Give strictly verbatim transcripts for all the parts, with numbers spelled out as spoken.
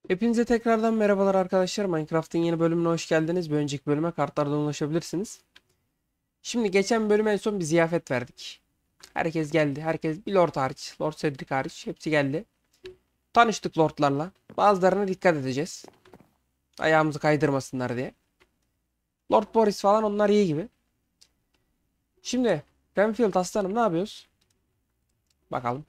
Hepinize tekrardan merhabalar arkadaşlar. Minecraft'ın yeni bölümüne hoş geldiniz. Bir önceki bölüme kartlardan ulaşabilirsiniz. Şimdi geçen bölüme en son bir ziyafet verdik. Herkes geldi. Herkes bir lord hariç. Lord Cedric hariç. Hepsi geldi. Tanıştık lordlarla. Bazılarına dikkat edeceğiz. Ayağımızı kaydırmasınlar diye. Lord Boris falan onlar iyi gibi. Şimdi Renfield aslanım ne yapıyoruz? Bakalım.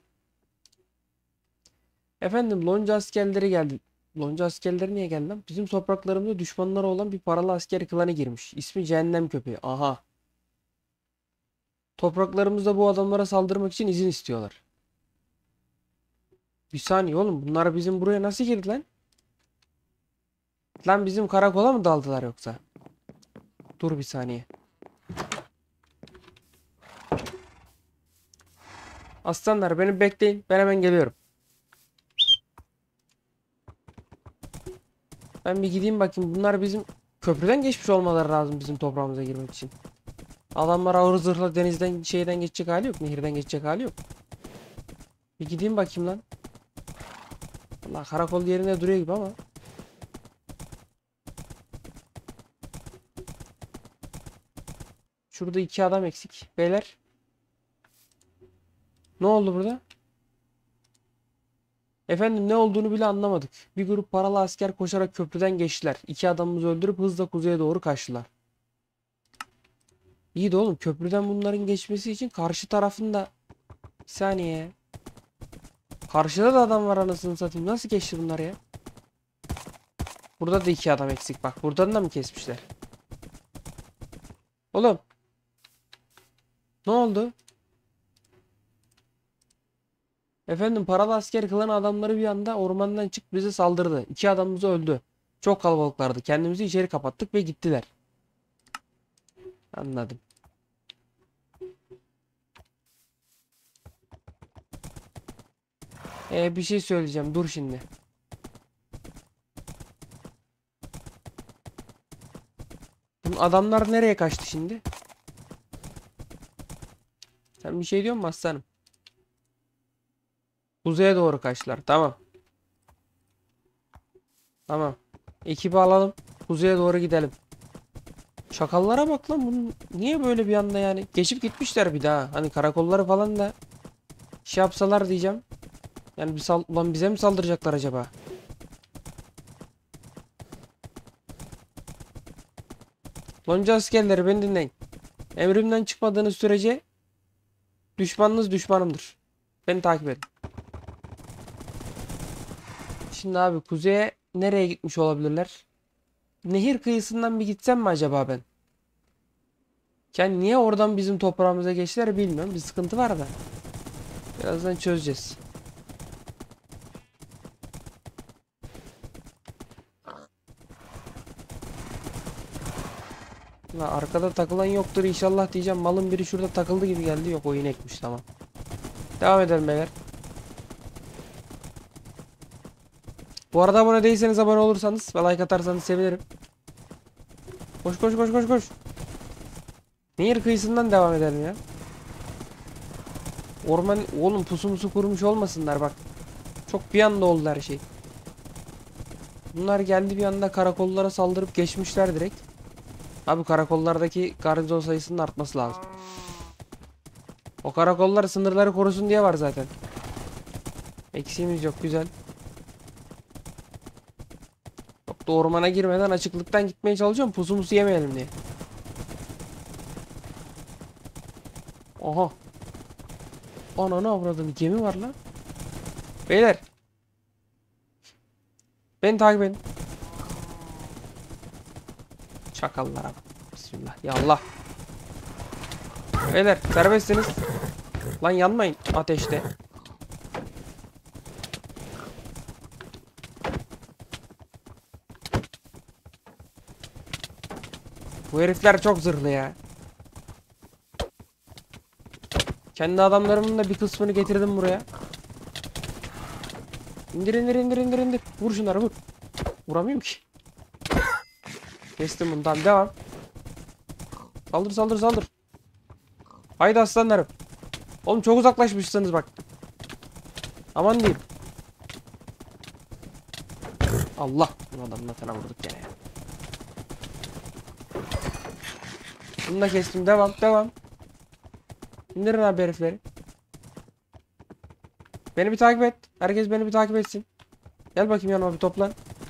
Efendim lonca askerleri geldi. Lonca askerleri niye geldi lan? Bizim topraklarımızda düşmanları olan bir paralı asker klanı girmiş. İsmi Cehennem Köpeği. Aha. Topraklarımızda bu adamlara saldırmak için izin istiyorlar. Bir saniye oğlum. Bunlar bizim buraya nasıl girdi lan? Lan bizim karakola mı daldılar yoksa? Dur bir saniye. Aslanlar beni bekleyin. Ben hemen geliyorum. Ben bir gideyim bakayım. Bunlar bizim köprüden geçmiş olmaları lazım bizim toprağımıza girmek için. Adamlar ağır zırhla denizden şeyden geçecek hali yok. Nehirden geçecek hali yok. Bir gideyim bakayım lan. Allah karakol yerinde duruyor gibi ama. Şurada iki adam eksik. Beyler. Ne oldu burada? Efendim ne olduğunu bile anlamadık. Bir grup paralı asker koşarak köprüden geçtiler. İki adamımızı öldürüp hızla kuzeye doğru kaçtılar. İyi de oğlum köprüden bunların geçmesi için karşı tarafında... Bir saniye. Karşıda da adam var anasını satayım. Nasıl geçti bunlar ya? Burada da iki adam eksik bak. Buradan da mı kesmişler? Oğlum. Ne oldu? Efendim paralı asker kılan adamları bir anda ormandan çıkıp bize saldırdı. İki adamımız öldü. Çok kalabalıklardı. Kendimizi içeri kapattık ve gittiler. Anladım. Ee, bir şey söyleyeceğim. Dur şimdi. Bu adamlar nereye kaçtı şimdi? Sen bir şey diyor musun aslanım? Kuzeye doğru kaçtılar. Tamam. Tamam. Ekibi alalım. Kuzeye doğru gidelim. Şakallara bak lan. Bunun niye böyle bir anda yani? Geçip gitmişler bir daha. Hani karakolları falan da şey yapsalar diyeceğim. Yani bir sal ulan bize mi saldıracaklar acaba? Lonca askerleri beni dinleyin. Emrimden çıkmadığınız sürece düşmanınız düşmanımdır. Beni takip edin. Şimdi abi kuzeye nereye gitmiş olabilirler? Nehir kıyısından bir gitsem mi acaba ben? Yani niye oradan bizim toprağımıza geçtiler bilmiyorum. Bir sıkıntı var da. Birazdan çözeceğiz. La arkada takılan yoktur inşallah diyeceğim. Malın biri şurada takıldı gibi geldi. Yok o inekmiş tamam. Devam edelim beyler. Bu arada abone değilseniz abone olursanız ve like atarsanız sevinirim. Koş koş koş koş koş. Nehir kıyısından devam edelim ya. Orman oğlum pusu musu kurmuş olmasınlar bak. Çok bir anda oldu her şey. Bunlar geldi bir anda karakollara saldırıp geçmişler direkt. Abi karakollardaki garnizon sayısının artması lazım. O karakollar sınırları korusun diye var zaten. Eksiğimiz yok güzel. Çok da ormana girmeden açıklıktan gitmeye çalışıyorum. Pusumuzu yemeyelim diye. Aha. Ananı avradım. Gemi var lan. Beyler. Beni takip edin. Çakallara bak. Bismillah. Ya Allah. Beyler serbestsiniz. Lan yanmayın ateşte. Bu herifler çok zırhlı ya. Kendi adamlarımın da bir kısmını getirdim buraya. İndir indir indir indir indir. Vur şunları vur. Vuramıyorum ki. Kestim bundan devam. Saldır saldır saldır. Haydi aslanlarım. Oğlum çok uzaklaşmışsınız bak. Aman diyeyim. Allah. Bu adamla sana vurduk gene ya. Bunu da kestim. Devam. Devam. İndirin abi herifleri. Beni bir takip et. Herkes beni bir takip etsin. Gel bakayım yanıma bir toplan.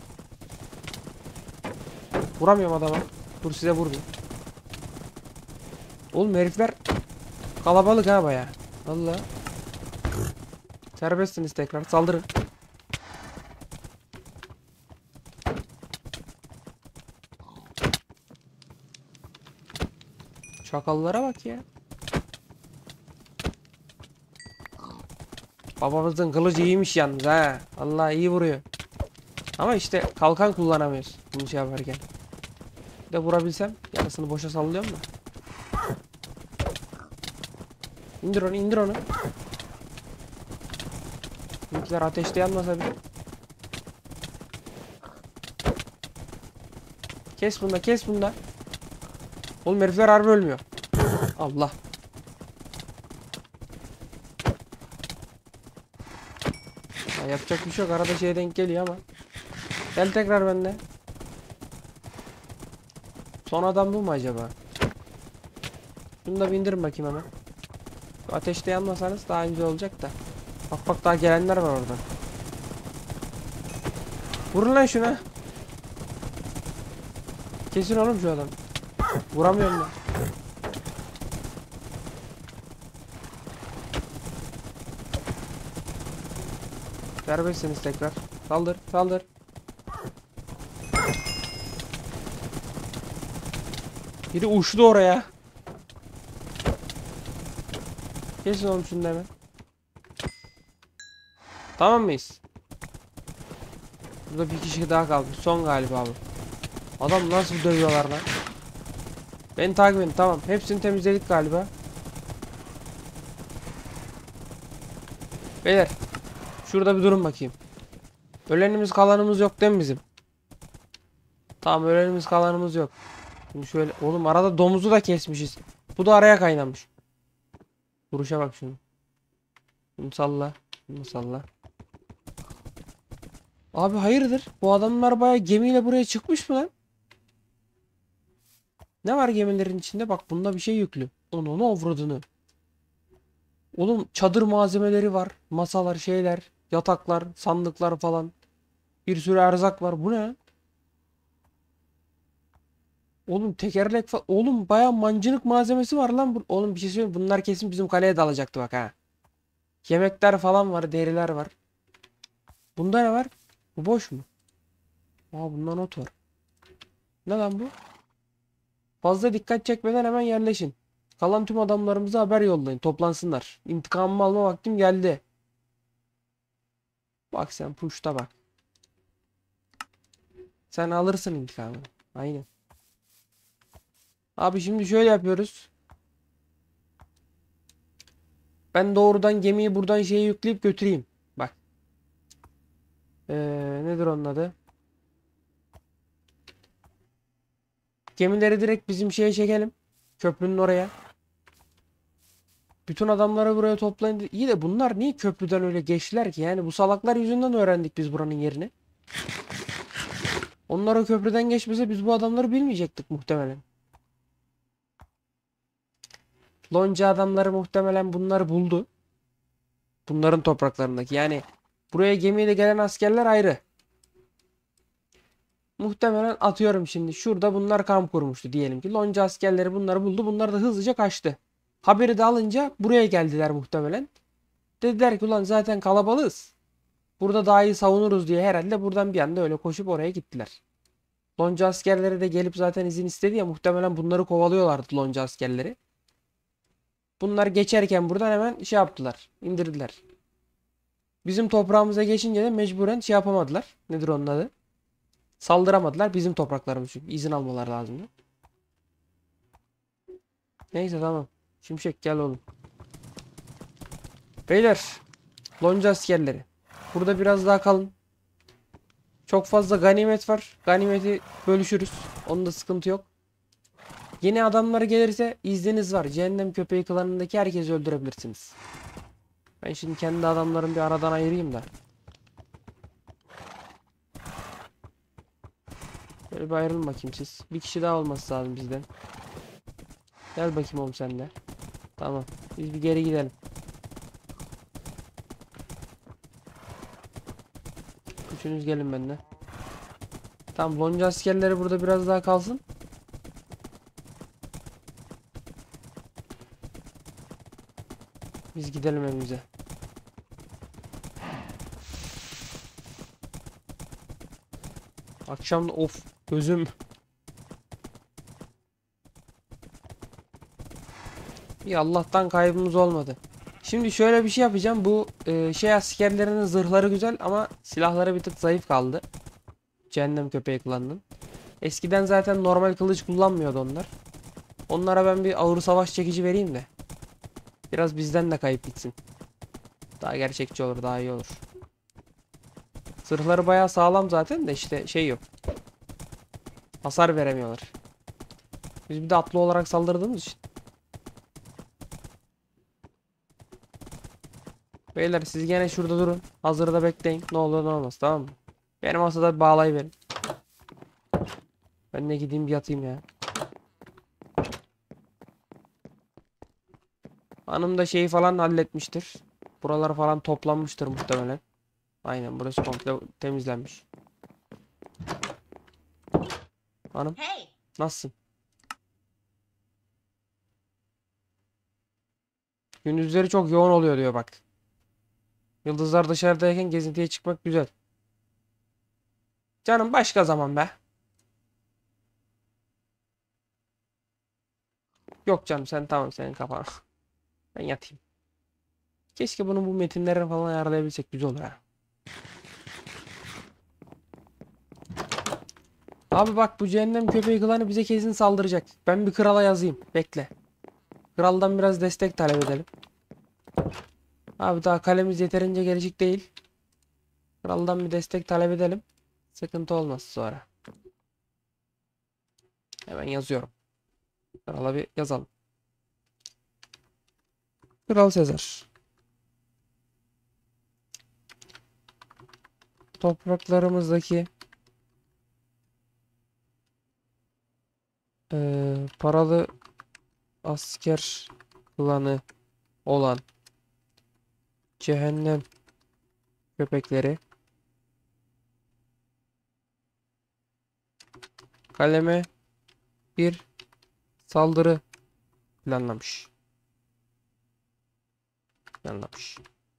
Vuramıyorum adama. Dur size vurayım. Oğlum herifler kalabalık ha baya. Vallahi. Serbestsiniz tekrar. Saldırın. Çakallara bak ya. Babamızın kılıcı iyiymiş yalnız ha. Allah iyi vuruyor. Ama işte kalkan kullanamıyoruz bunu şey yaparken. Bir de vurabilsem yarısını boşa sallıyorum da. İndir onu, indir onu. Bizimkiler ateşte yanmasa bile. Kes bunda, kes bunda. Oğlum herifler harbi ölmüyor. Allah. Ya yapacak bir şey yok. Arada şeye denk geliyor ama. Gel tekrar bende. Son adam bu mu acaba? Şunu da bindirin bakayım hemen. Ateşte yanmasanız daha önce olacak da. Bak bak daha gelenler var orada. Vurun lan şuna. Kesin oğlum şu adam. Vuramıyorum ben. Serbestsiniz tekrar. Saldır, saldır. Biri uçtu oraya. Kesin oğlum şunu da hemen. Tamam mıyız? Burada bir kişi daha kaldı. Son galiba bu. Adam nasıl dövüyorlar lan? Beni takip edin. Tamam. Hepsini temizledik galiba. Beyler. Şurada bir durun bakayım. Ölenimiz kalanımız yok değil mi bizim? Tamam ölenimiz kalanımız yok. Şimdi şöyle. Oğlum arada domuzu da kesmişiz. Bu da araya kaynamış. Duruşa bak şunu. Bunu salla. Bunu salla. Abi hayırdır? Bu adamlar bayağı gemiyle buraya çıkmış mı lan? Ne var gemilerin içinde? Bak bunda bir şey yüklü. Onu onu avradını. Oğlum çadır malzemeleri var. Masalar, şeyler, yataklar, sandıklar falan. Bir sürü erzak var. Bu ne? Oğlum tekerlek falan. Oğlum bayağı mancınık malzemesi var lan. Bu- Oğlum bir şey söyleyeyim. Bunlar kesin bizim kaleye dalacaktı bak ha. Yemekler falan var. Deriler var. Bunda ne var? Bu boş mu? Aa bunda not var. Ne lan bu? Fazla dikkat çekmeden hemen yerleşin. Kalan tüm adamlarımıza haber yollayın. Toplansınlar. İntikamımı alma vaktim geldi. Bak sen puşta bak. Sen alırsın intikamını. Aynen. Abi şimdi şöyle yapıyoruz. Ben doğrudan gemiyi buradan şeye yükleyip götüreyim. Bak. Ee, nedir onun adı? Gemileri direkt bizim şeye çekelim. Köprünün oraya. Bütün adamları buraya toplayın. İyi de bunlar niye köprüden öyle geçtiler ki? Yani bu salaklar yüzünden öğrendik biz buranın yerini. Onlar o köprüden geçmese biz bu adamları bilmeyecektik muhtemelen. Lonca adamları muhtemelen bunları buldu. Bunların topraklarındaki. Yani buraya gemiyle gelen askerler ayrı. Muhtemelen atıyorum şimdi. Şurada bunlar kamp kurmuştu diyelim ki. Lonca askerleri bunları buldu. Bunlar da hızlıca kaçtı. Haberi de alınca buraya geldiler muhtemelen. Dediler ki ulan zaten kalabalığız. Burada daha iyi savunuruz diye herhalde buradan bir anda öyle koşup oraya gittiler. Lonca askerleri de gelip zaten izin istedi ya muhtemelen bunları kovalıyorlardı lonca askerleri. Bunlar geçerken buradan hemen şey yaptılar. İndirdiler. Bizim toprağımıza geçince de mecburen şey yapamadılar. Nedir onun adı? Saldıramadılar. Bizim topraklarımız çünkü. İzin almaları lazımdı. Neyse tamam. Şimşek gel oğlum. Beyler. Lonca askerleri. Burada biraz daha kalın. Çok fazla ganimet var. Ganimeti bölüşürüz. Onda sıkıntı yok. Yeni adamlar gelirse izniniz var. Cehennem köpeği klanındaki herkesi öldürebilirsiniz. Ben şimdi kendi adamlarımı bir aradan ayırayım da. Şöyle bir ayrılın bakayım siz. Bir kişi daha olması lazım bizden. Gel bakayım oğlum sen de. Tamam. Biz bir geri gidelim. Üçünüz gelin benimle. Tamam, lonca askerleri burada biraz daha kalsın. Biz gidelim evimize. Akşam da of gözüm. Bir Allah'tan kaybımız olmadı. Şimdi şöyle bir şey yapacağım. Bu e, şey askerlerinin zırhları güzel ama silahları bir tık zayıf kaldı. Cehennem köpeği klanının. Eskiden zaten normal kılıç kullanmıyordu onlar. Onlara ben bir ağır savaş çekici vereyim de. Biraz bizden de kayıp gitsin. Daha gerçekçi olur, daha iyi olur. Zırhları bayağı sağlam zaten de işte şey yok. Hasar veremiyorlar. Biz bir de atlı olarak saldırdığımız için. Beyler siz gene şurada durun. Hazırda bekleyin. Ne olur ne olmaz, tamam mı? Benim masada bağlayıverin. Ben de gideyim bir yatayım ya. Hanım da şeyi falan halletmiştir. Buralar falan toplanmıştır muhtemelen. Aynen, burası komple temizlenmiş. Hanım nasılsın? Gündüzleri çok yoğun oluyor diyor bak. Yıldızlar dışarıdayken gezintiye çıkmak güzel. Canım başka zaman be. Yok canım sen tamam, senin kafan. Ben yatayım. Keşke bunu bu metinlere falan ayarlayabilsek, güzel olur ha. Abi bak, bu cehennem köpeği klanı bize kesin saldıracak. Ben bir krala yazayım. Bekle. Kraldan biraz destek talep edelim. Abi daha kalemiz yeterince gelişik değil. Kraldan bir destek talep edelim. Sıkıntı olmaz sonra. Hemen yazıyorum. Krala bir yazalım. Kral Sezar. Topraklarımızdaki eee, paralı asker klanı olan cehennem köpekleri kaleme bir saldırı planlamış. Planlamış.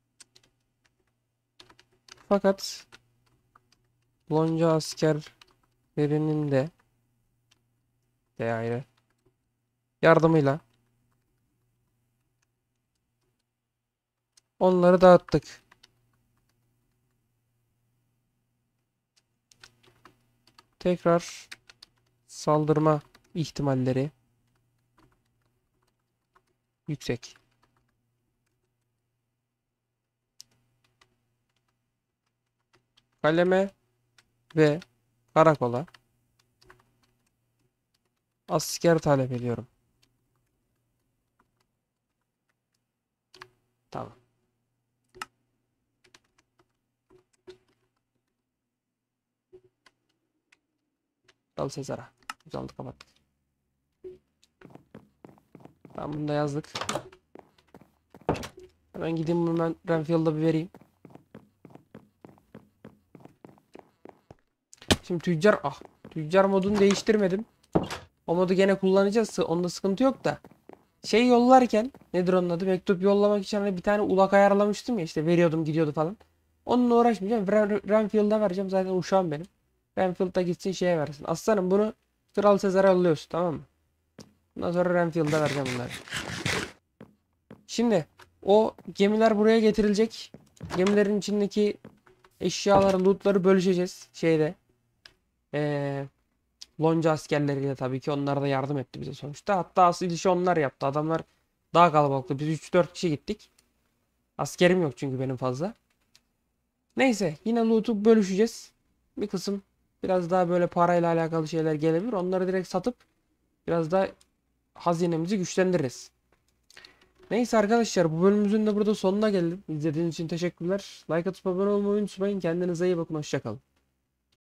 Fakat lonca askerlerinin de de ayrı yardımıyla onları dağıttık. Tekrar saldırma ihtimalleri yüksek. Kaleme ve karakola asker talep ediyorum. Tamam. Dal Sezar'a. Güzeldi, kapat. Tamam, bunu da yazdık. Hemen gideyim bunu ben Renfield'a bir vereyim. Şimdi tüccar ah tüccar modunu değiştirmedim. O modu gene kullanacağız. Onda sıkıntı yok da. Şey yollarken nedir onun adı? Mektup yollamak için hani bir tane ulak ayarlamıştım ya, işte veriyordum gidiyordu falan. Onunla uğraşmayacağım. Ren Renfield'a vereceğim. Zaten uşağım benim. Renfield'a gitsin, şeye versin. Aslanım bunu Kral Sezar'a yolluyorsun, tamam mı? Ondan sonra Renfield'a vereceğim bunları. Şimdi o gemiler buraya getirilecek. Gemilerin içindeki eşyaları, lootları bölüşeceğiz. Şeyde. Eee lonca askerleriyle tabii ki. Onlar da yardım etti bize sonuçta. Hatta asıl işi onlar yaptı. Adamlar daha kalabalıktı. Biz üç dört kişi gittik. Askerim yok çünkü benim fazla. Neyse, yine loot'u bölüşeceğiz. Bir kısım biraz daha böyle parayla alakalı şeyler gelebilir. Onları direkt satıp biraz daha hazinemizi güçlendiririz. Neyse arkadaşlar, bu bölümümüzün de burada sonuna geldim. İzlediğiniz için teşekkürler. Like atıp abone olmayı unutmayın. Kendinize iyi bakın. Hoşça kalın.